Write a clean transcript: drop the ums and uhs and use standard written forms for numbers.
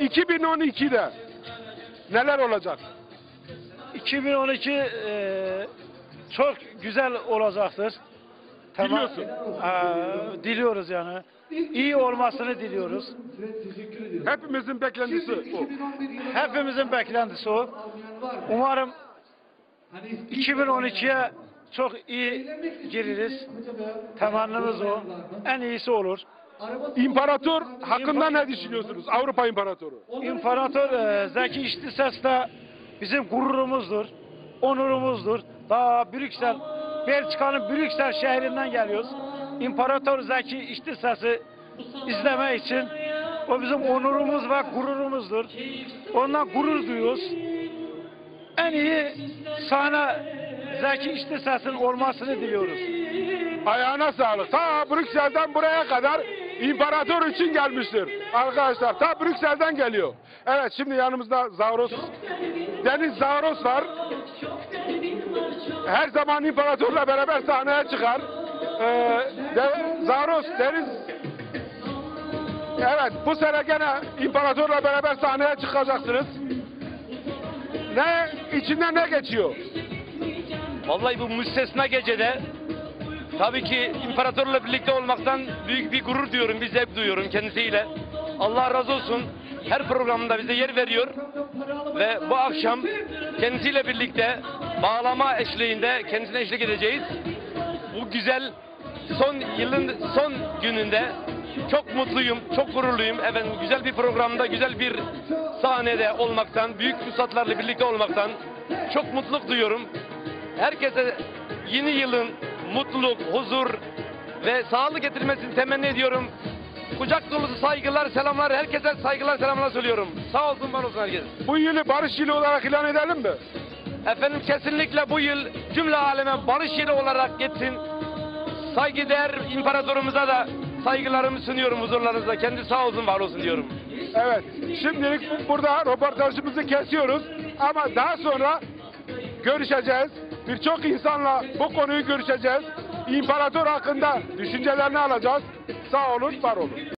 2012'de neler olacak? 2012 çok güzel olacaktır. Diliyorsun. Diliyoruz yani. İyi olmasını diliyoruz. Hepimizin beklentisi o. Hepimizin beklentisi o. Umarım 2012'ye çok iyi gireriz. Temennimiz o. En iyisi olur. İmparator hakkında ne düşünüyorsunuz? Avrupa İmparatoru. İmparator Zeki İştisas da bizim gururumuzdur, onurumuzdur. Daha Brüksel, Belçika'nın Brüksel şehrinden geliyoruz. İmparator Zeki İştisas'ı izlemek için o bizim onurumuz ve gururumuzdur. Ondan gurur duyuyoruz. En iyi sahne Zeki İştisas'ın olmasını diliyoruz. Ayağına sağlık. Ta Brüksel'den buraya kadar imparator için gelmiştir. Arkadaşlar ta Brüksel'den geliyor. Evet, şimdi yanımızda Zavros, Deniz Zavros var. Her zaman imparatorla beraber sahneye çıkar. Zavros, Deniz. Evet, bu sene gene imparatorla beraber sahneye çıkacaksınız. İçinden ne geçiyor? Vallahi bu müstesna gecede tabii ki imparatorla birlikte olmaktan büyük bir gurur duyuyorum, bir zevk duyuyorum kendisiyle. Allah razı olsun, her programında bize yer veriyor ve bu akşam kendisiyle birlikte bağlama eşliğinde kendisine eşlik edeceğiz. Bu güzel yılın son gününde çok mutluyum, çok gururluyum. Efendim, güzel bir programda, güzel bir sahnede olmaktan, büyük üstadlarla birlikte olmaktan çok mutluluk duyuyorum. Herkese yeni yılın mutluluk, huzur ve sağlık getirmesini temenni ediyorum. Kucak dolusu saygılar, selamlar, herkese saygılar, selamlar söylüyorum. Sağ olsun, var olsun herkes. Bu yılı barış yılı olarak ilan edelim mi? Efendim, kesinlikle bu yıl cümle aleme barış yılı olarak geçsin. Saygıdeğer imparatorumuza da saygılarımı sunuyorum huzurlarınızda. Kendi sağ olsun, var olsun diyorum. Evet, şimdilik burada röportajımızı kesiyoruz ama daha sonra görüşeceğiz. Birçok insanla bu konuyu görüşeceğiz. İmparator hakkında düşüncelerini alacağız. Sağ olun, var olun.